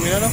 dumi na, no?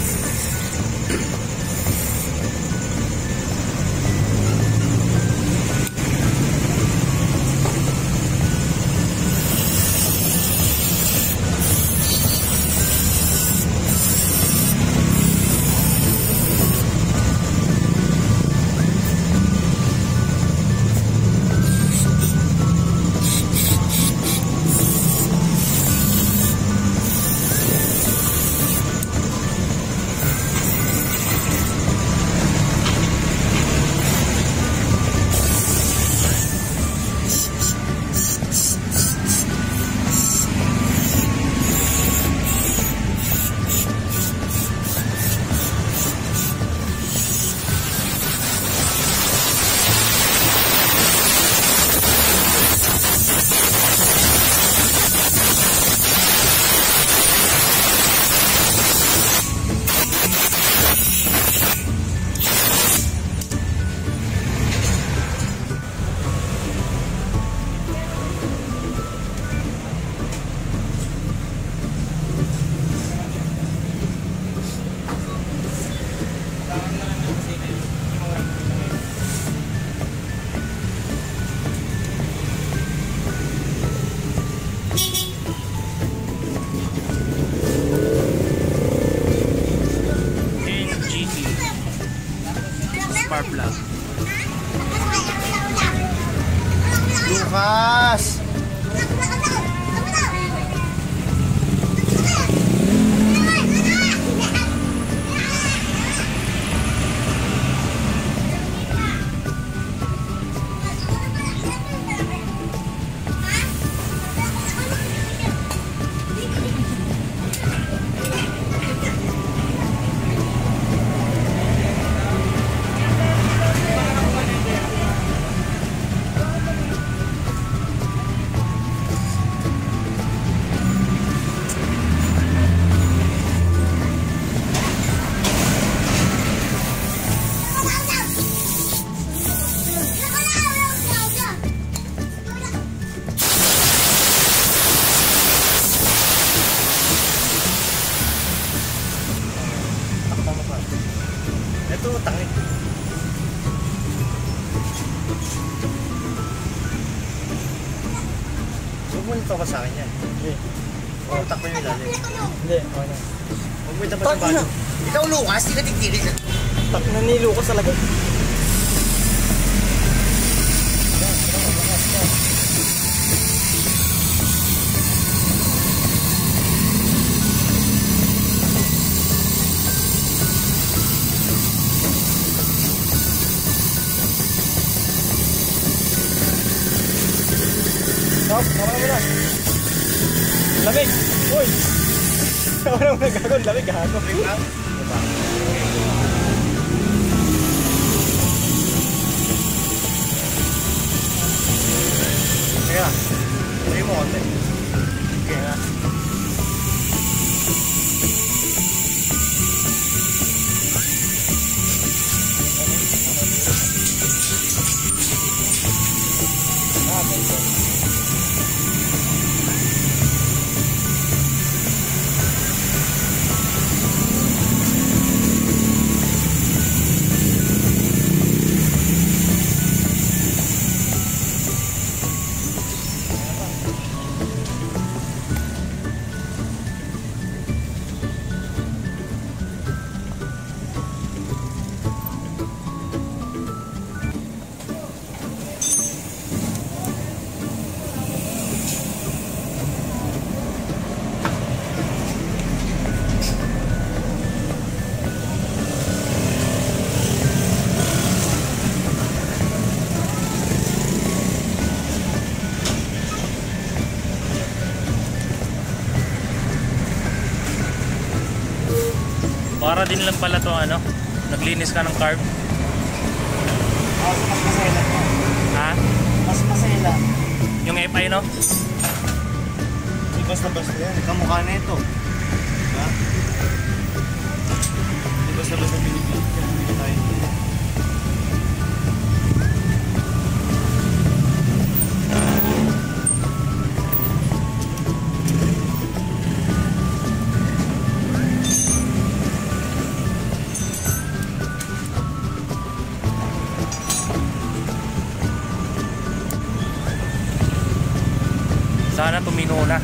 Lucas! Ito, tangin. Huwag mo nito ba sa akin yan? Hindi. O, takbo yung ilalim. Hindi, okay na. Huwag mo ito ba sa bago? Ikaw, Lucas, di ka tigtigil. Tak na ni Lucas talaga. Stop, tama mo na. Lamig! Uy! Tama na mo na gagon, lamig gago. Lamig lang? Diba? Kaya, tuloy mo konti. Kaya. Para din lang pala to ano, naglinis ka ng carb. Mas masela. Ha? Mas masela. Yung FI no? Di basta-basta yan. Kamukha na ito. Diba? Di basta-basta binibig tayo. puno na.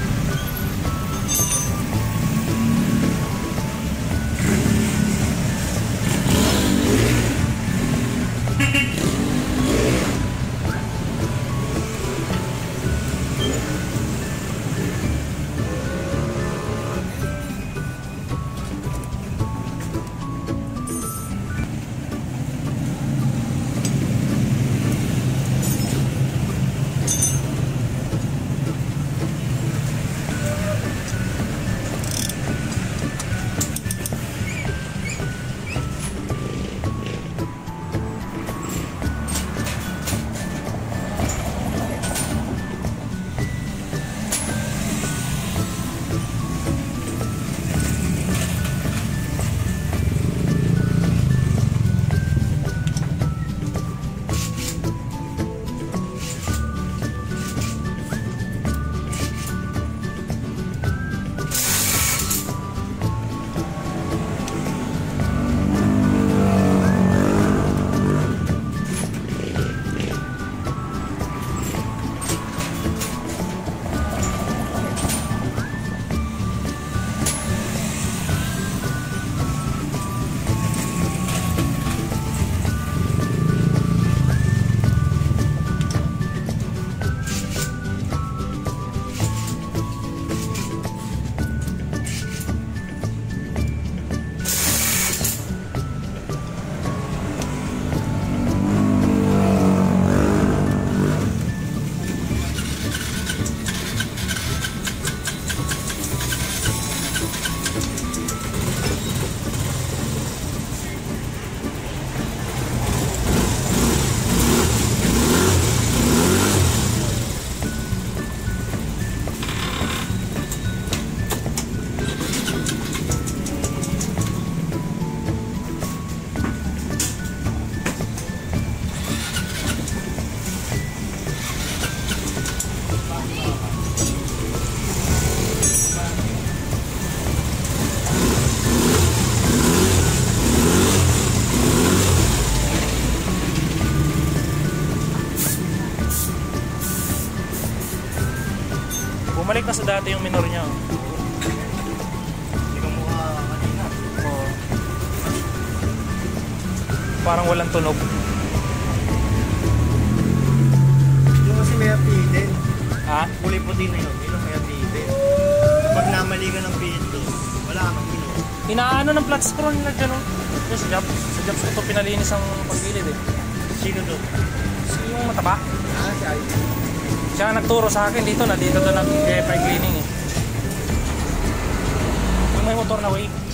Bumalik na sa dati yung minor niya. Hindi ka mukha kanina. Oo. Parang walang tunog. Yung kasi may apitin. Ha? Kulay puti na yun. Yun ang may apitin. Pag namali ka ng pito, wala kang minum. Inaano ng flat screw nila dyan, oh. Sa Japs. Sa Japs ko ito pinalinis ang paggilid eh. Sino to? Yung mataba. Si Ivy. Siya nagturo sa akin dito na dito nag-cleaning eh. Yung may motor na wave.